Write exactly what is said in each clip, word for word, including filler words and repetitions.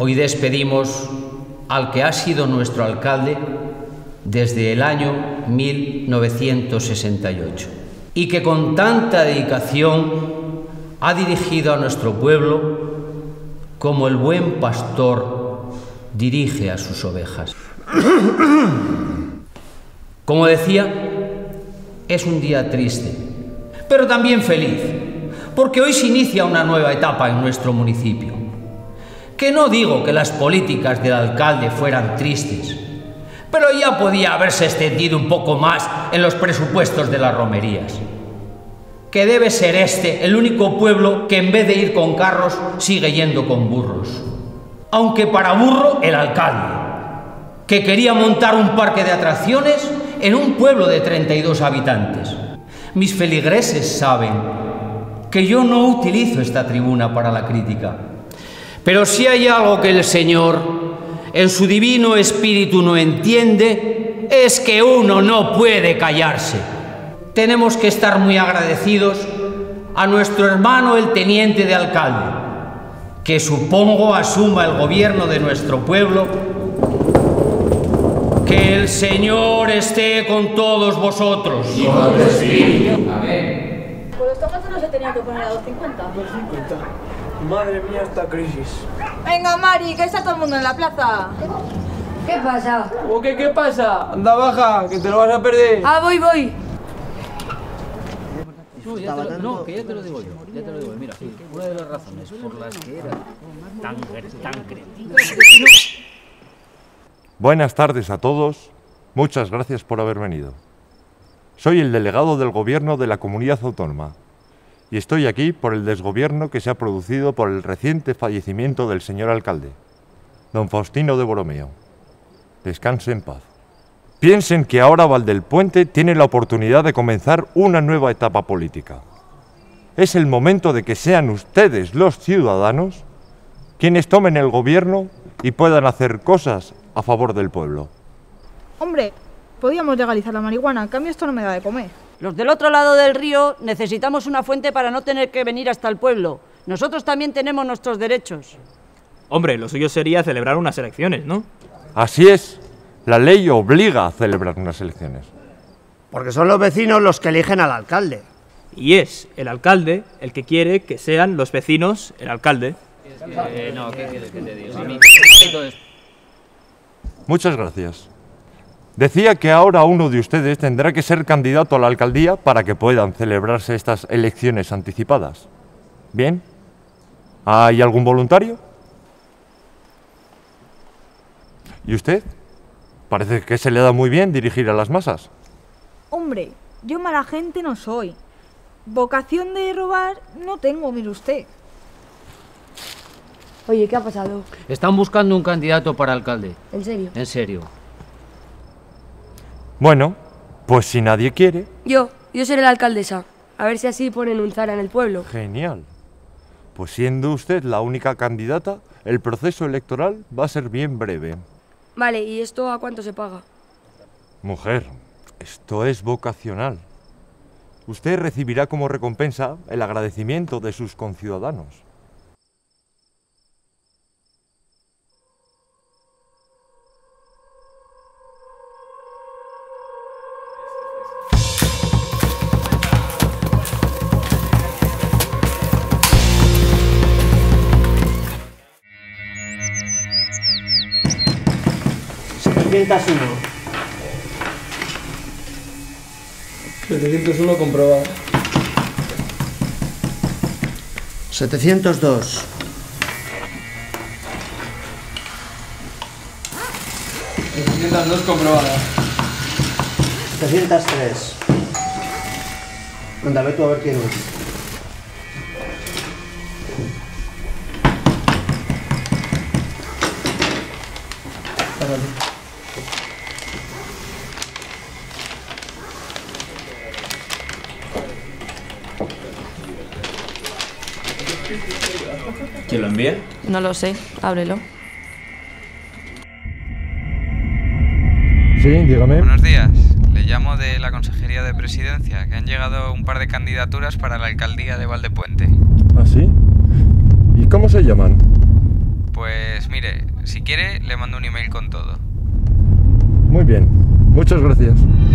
Hoy despedimos al que ha sido nuestro alcalde desde el año mil novecientos sesenta y ocho y que con tanta dedicación ha dirigido a nuestro pueblo como el buen pastor dirige a sus ovejas. Como decía, es un día triste, pero también feliz, porque hoy se inicia una nueva etapa en nuestro municipio. Que no digo que las políticas del alcalde fueran tristes, pero ya podía haberse extendido un poco más en los presupuestos de las romerías. Que debe ser este el único pueblo que en vez de ir con carros sigue yendo con burros. Aunque para burro el alcalde, que quería montar un parque de atracciones en un pueblo de treinta y dos habitantes. Mis feligreses saben que yo no utilizo esta tribuna para la crítica, pero si hay algo que el Señor en su divino espíritu no entiende, es que uno no puede callarse. Tenemos que estar muy agradecidos a nuestro hermano el teniente de alcalde, que supongo asuma el gobierno de nuestro pueblo. Que el Señor esté con todos vosotros. Y con tu espíritu. Amén. Pues los tomates no se tenían que poner a dos cincuenta. dos cincuenta. Madre mía, esta crisis. Venga, Mari, que está todo el mundo en la plaza. ¿Qué pasa? ¿O qué, qué pasa? Anda, baja, que te lo vas a perder. Ah, voy, voy. No, ya te lo, no, que ya te lo digo yo, ya te lo digo. Mira, una de las razones por las que era tan, tan cretina. Buenas tardes a todos, muchas gracias por haber venido. Soy el delegado del Gobierno de la Comunidad Autónoma y estoy aquí por el desgobierno que se ha producido por el reciente fallecimiento del señor alcalde, don Faustino de Borromeo. Descanse en paz. Piensen que ahora Valdelpuente tiene la oportunidad de comenzar una nueva etapa política. Es el momento de que sean ustedes, los ciudadanos, quienes tomen el gobierno y puedan hacer cosas a favor del pueblo. Hombre, podíamos legalizar la marihuana, en cambio esto no me da de comer. Los del otro lado del río necesitamos una fuente para no tener que venir hasta el pueblo. Nosotros también tenemos nuestros derechos. Hombre, lo suyo sería celebrar unas elecciones, ¿no? Así es, la ley obliga a celebrar unas elecciones. Porque son los vecinos los que eligen al alcalde. Y es el alcalde el que quiere que sean los vecinos el alcalde. Eh, no, ¿qué quieres que te diga? A mí, Muchas gracias. Decía que ahora uno de ustedes tendrá que ser candidato a la alcaldía para que puedan celebrarse estas elecciones anticipadas. ¿Bien? ¿Hay algún voluntario? ¿Y usted? Parece que se le da muy bien dirigir a las masas. Hombre, yo mala gente no soy. Vocación de robar no tengo, mire usted. Oye, ¿qué ha pasado? Están buscando un candidato para alcalde. ¿En serio? En serio. Bueno, pues si nadie quiere... Yo, yo seré la alcaldesa. A ver si así ponen un Zara en el pueblo. Genial. Pues siendo usted la única candidata, el proceso electoral va a ser bien breve. Vale, ¿y esto a cuánto se paga? Mujer, esto es vocacional. Usted recibirá como recompensa el agradecimiento de sus conciudadanos. setecientos uno. setecientos uno comprobado. setecientos dos. setecientos dos comprobada. setecientos tres. Anda, ve tú a ver quién es. ¿Quién lo envía? No lo sé, ábrelo. Sí, dígame. Buenos días, le llamo de la Consejería de Presidencia, que han llegado un par de candidaturas para la alcaldía de Valdepuente. ¿Ah, sí? ¿Y cómo se llaman? Pues mire, si quiere le mando un email con todo. Muy bien, muchas gracias.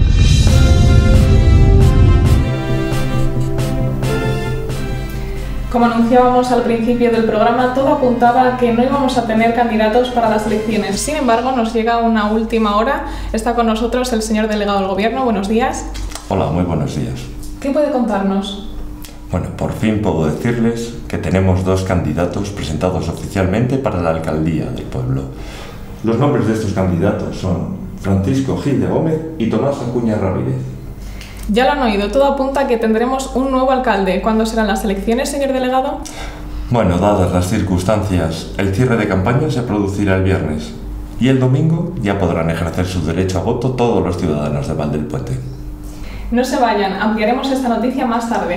Como anunciábamos al principio del programa, todo apuntaba a que no íbamos a tener candidatos para las elecciones. Sin embargo, nos llega una última hora. Está con nosotros el señor delegado del Gobierno. Buenos días. Hola, muy buenos días. ¿Qué puede contarnos? Bueno, por fin puedo decirles que tenemos dos candidatos presentados oficialmente para la alcaldía del pueblo. Los nombres de estos candidatos son Francisco Gil de Gómez y Tomás Acuña Ramírez. Ya lo han oído, todo apunta a que tendremos un nuevo alcalde. ¿Cuándo serán las elecciones, señor delegado? Bueno, dadas las circunstancias, el cierre de campaña se producirá el viernes y el domingo ya podrán ejercer su derecho a voto todos los ciudadanos de Val del Puente. No se vayan, ampliaremos esta noticia más tarde.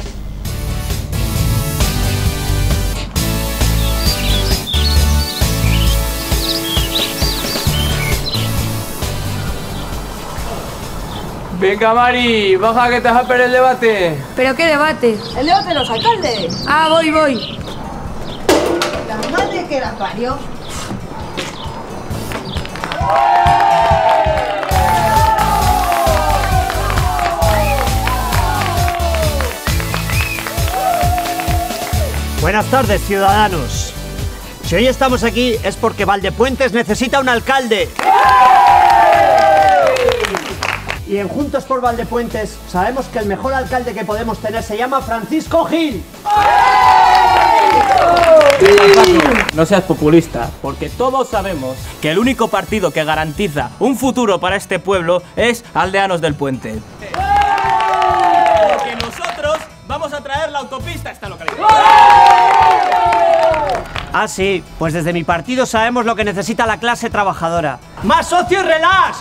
Venga, Mari, baja que te vas a perder el debate. ¿Pero qué debate? ¡El debate de los alcaldes! Ah, voy, voy. La madre que la parió. Buenas tardes, ciudadanos. Si hoy estamos aquí es porque Valdepuentes necesita un alcalde. Y en Juntos por Valdepuentes sabemos que el mejor alcalde que podemos tener se llama Francisco Gil. No seas populista, porque todos sabemos que el único partido que garantiza un futuro para este pueblo es Aldeanos del Puente. Porque nosotros vamos a traer la autopista a esta localidad. Ah, sí, pues desde mi partido sabemos lo que necesita la clase trabajadora. ¡Más socios, relax!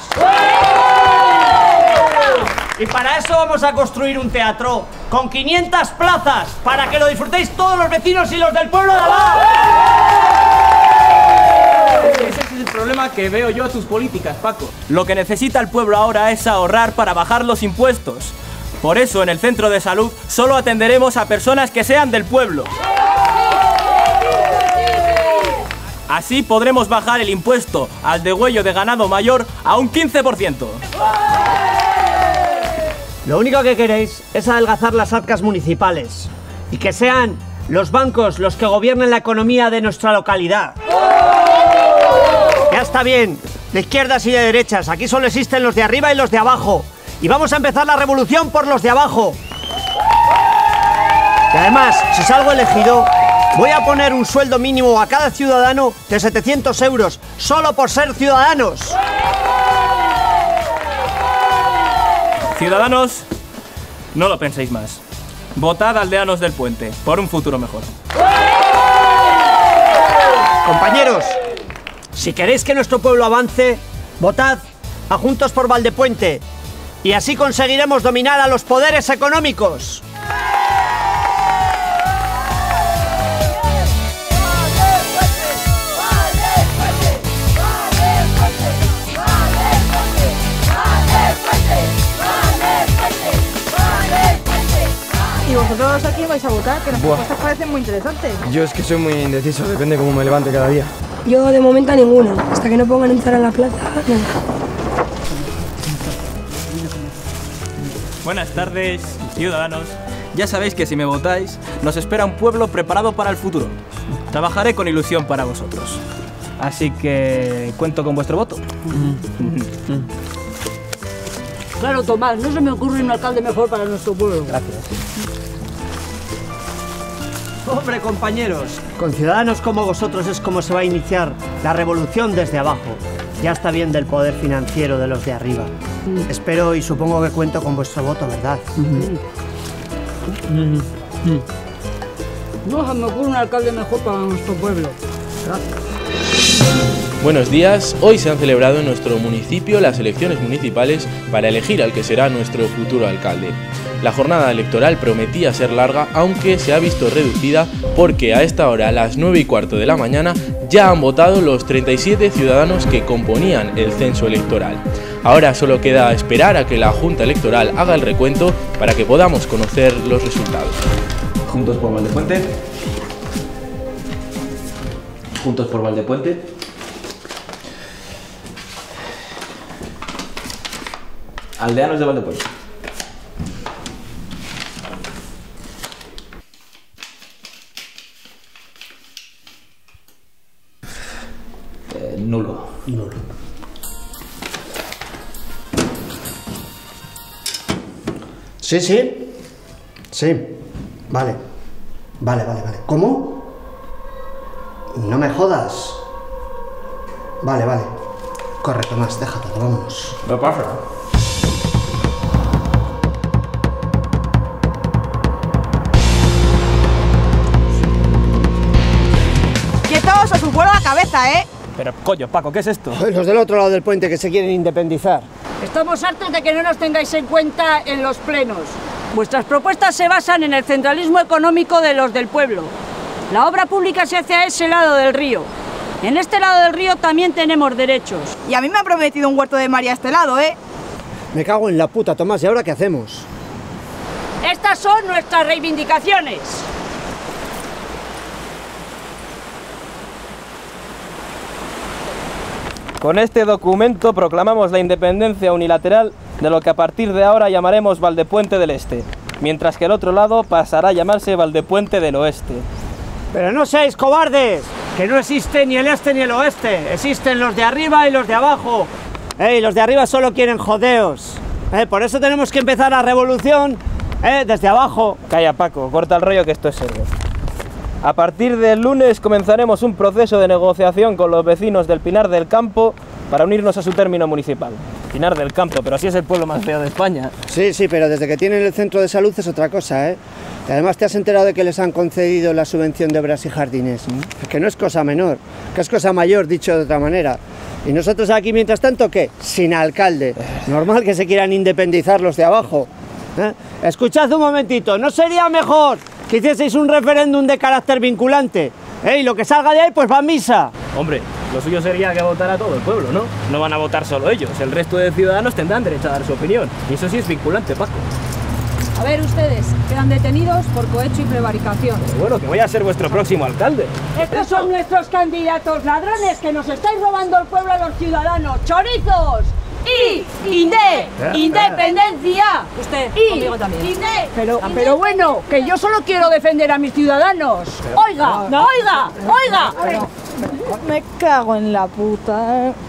Y para eso vamos a construir un teatro con quinientas plazas para que lo disfrutéis todos los vecinos y los del pueblo de Aval. Ese es el problema que veo yo a tus políticas, Paco. Lo que necesita el pueblo ahora es ahorrar para bajar los impuestos. Por eso en el centro de salud solo atenderemos a personas que sean del pueblo. Así podremos bajar el impuesto al degüello de ganado mayor a un quince por ciento. Lo único que queréis es adelgazar las arcas municipales y que sean los bancos los que gobiernen la economía de nuestra localidad. Ya está bien, de izquierdas y de derechas, aquí solo existen los de arriba y los de abajo. Y vamos a empezar la revolución por los de abajo. Y además, si salgo elegido, voy a poner un sueldo mínimo a cada ciudadano de setecientos euros, solo por ser ciudadanos. Ciudadanos, no lo penséis más. Votad Aldeanos del Puente, por un futuro mejor. Compañeros, si queréis que nuestro pueblo avance, votad a Juntos por Valdepuente y así conseguiremos dominar a los poderes económicos. ¿Y vosotros a quién vais a votar? Que las propuestas parecen muy interesantes. Yo es que soy muy indeciso, depende cómo me levante cada día. Yo de momento a ninguno, hasta que no pongan un Zara en la plaza, nada. Buenas tardes, ciudadanos. Ya sabéis que si me votáis, nos espera un pueblo preparado para el futuro. Trabajaré con ilusión para vosotros. Así que cuento con vuestro voto. Claro, Tomás, no se me ocurre un alcalde mejor para nuestro pueblo. Gracias. Hombre, compañeros, con ciudadanos como vosotros es como se va a iniciar la revolución desde abajo. Ya está bien del poder financiero de los de arriba. Mm. Espero y supongo que cuento con vuestro voto, ¿verdad? Mm. Mm. No se me ocurre un alcalde mejor para nuestro pueblo. Gracias. Buenos días, hoy se han celebrado en nuestro municipio las elecciones municipales para elegir al que será nuestro futuro alcalde. La jornada electoral prometía ser larga, aunque se ha visto reducida porque a esta hora, a las nueve y cuarto de la mañana, ya han votado los treinta y siete ciudadanos que componían el censo electoral. Ahora solo queda esperar a que la Junta Electoral haga el recuento para que podamos conocer los resultados. Juntos por Valdepuente. Juntos por Valdepuente. Aldeanos de Valdepuente. Eh, nulo. Nulo. Sí, sí. Sí. Vale. Vale, vale, vale. ¿Cómo? No me jodas. Vale, vale. Corre, Tomás, deja todo, vámonos. No pasa. ¡Quietos o os vuelo la cabeza, eh! Pero, coño, Paco, ¿qué es esto? Los del otro lado del puente que se quieren independizar. Estamos hartos de que no nos tengáis en cuenta en los plenos. Vuestras propuestas se basan en el centralismo económico de los del pueblo. La obra pública se hace a ese lado del río. En este lado del río también tenemos derechos. Y a mí me han prometido un huerto de María a este lado, ¿eh? Me cago en la puta, Tomás, ¿y ahora qué hacemos? Estas son nuestras reivindicaciones. Con este documento proclamamos la independencia unilateral de lo que a partir de ahora llamaremos Valdepuente del Este, mientras que el otro lado pasará a llamarse Valdepuente del Oeste. Pero no seáis cobardes, que no existe ni el este ni el oeste, existen los de arriba y los de abajo. Ey, los de arriba solo quieren jodeos. Eh, por eso tenemos que empezar la revolución eh, desde abajo. Calla, Paco, corta el rollo que esto es serio. A partir del lunes comenzaremos un proceso de negociación con los vecinos del Pinar del Campo para unirnos a su término municipal. Pinar del Campo, pero así es el pueblo más feo de España. Sí, sí, pero desde que tienen el centro de salud es otra cosa, ¿eh? Y además te has enterado de que les han concedido la subvención de obras y jardines. ¿Mm? Que no es cosa menor, que es cosa mayor, dicho de otra manera. Y nosotros aquí, mientras tanto, ¿qué? Sin alcalde. Normal que se quieran independizar los de abajo. ¿Eh? Escuchad un momentito, ¿no sería mejor que hicieseis un referéndum de carácter vinculante? ¿Eh? Y lo que salga de ahí, pues va a misa. Hombre, lo suyo sería que votara todo el pueblo, ¿no? No van a votar solo ellos, el resto de ciudadanos tendrán derecho a dar su opinión. Y eso sí es vinculante, Paco. A ver, ustedes, quedan detenidos por cohecho y prevaricación. Pero bueno, que voy a ser vuestro próximo alcalde. Estos son nuestros candidatos ladrones que nos estáis robando el pueblo a los ciudadanos. ¡Chorizos! ¡Y! ¡Inde! ¡Independencia! Usted, y, conmigo también. ¡Inde! Pero, pero bueno, que yo solo quiero defender a mis ciudadanos. ¡Oiga! No, ¡Oiga! ¡Oiga! Pero, me cago en la puta, ¿eh?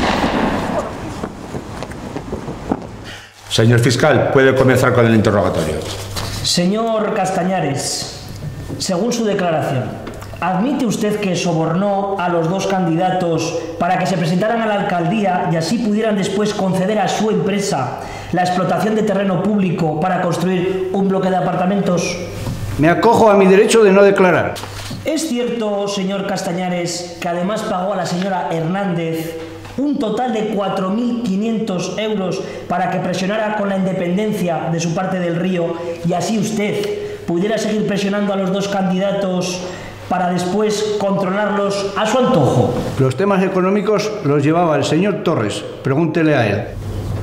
Señor fiscal, puede comenzar con el interrogatorio. Señor Castañares, según su declaración, ¿admite usted que sobornó a los dos candidatos para que se presentaran a la alcaldía y así pudieran después conceder a su empresa la explotación de terreno público para construir un bloque de apartamentos? Me acojo a mi derecho de no declarar. ¿Es cierto, señor Castañares, que además pagó a la señora Hernández un total de cuatro mil quinientos euros para que presionara con la independencia de su parte del río y así usted pudiera seguir presionando a los dos candidatos para después controlarlos a su antojo? Los temas económicos los llevaba el señor Torres. Pregúntele a él.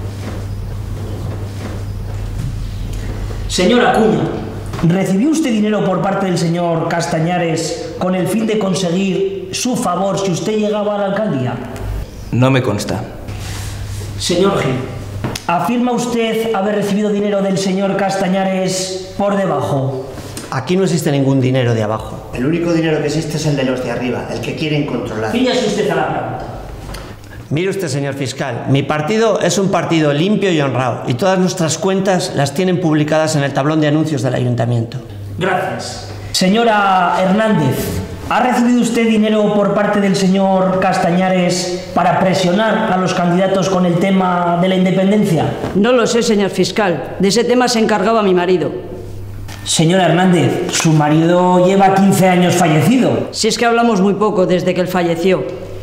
Señor Acuña, ¿recibió usted dinero por parte del señor Castañares con el fin de conseguir su favor si usted llegaba a la alcaldía? No me consta. Señor Gil, ¿afirma usted haber recibido dinero del señor Castañares por debajo? Aquí no existe ningún dinero de abajo. El único dinero que existe es el de los de arriba, el que quieren controlar. Fíjese usted a la pregunta. Mire usted, señor fiscal, mi partido es un partido limpio y honrado y todas nuestras cuentas las tienen publicadas en el tablón de anuncios del ayuntamiento. Gracias. Señora Hernández, ¿ha recibido usted dinero por parte del señor Castañares para presionar a los candidatos con el tema de la independencia? No lo sé, señor fiscal. De ese tema se encargaba mi marido. Señora Hernández, su marido lleva quince años fallecido. Si es que hablamos muy poco desde que él falleció.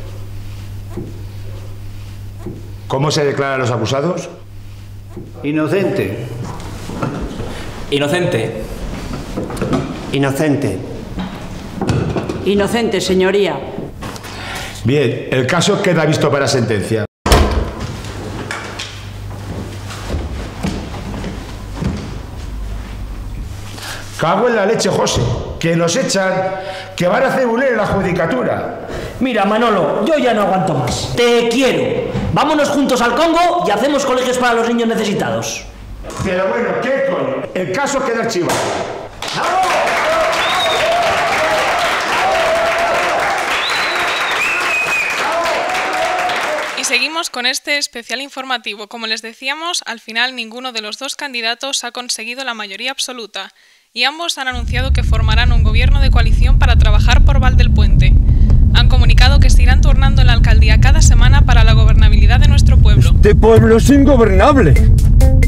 ¿Cómo se declaran los acusados? Inocente. Inocente. Inocente. Inocente, señoría. Bien, el caso queda visto para sentencia. Cago en la leche, José. Que nos echan, que van a hacer buller en la judicatura. Mira, Manolo, yo ya no aguanto más. Te quiero. Vámonos juntos al Congo y hacemos colegios para los niños necesitados. Pero bueno, ¿qué coño? El caso queda archivado. Y seguimos con este especial informativo. Como les decíamos, al final ninguno de los dos candidatos ha conseguido la mayoría absoluta y ambos han anunciado que formarán un gobierno de coalición para trabajar por Val del Puente. Han comunicado que se irán turnando en la alcaldía cada semana para la gobernabilidad de nuestro pueblo. ¡Este pueblo es ingobernable!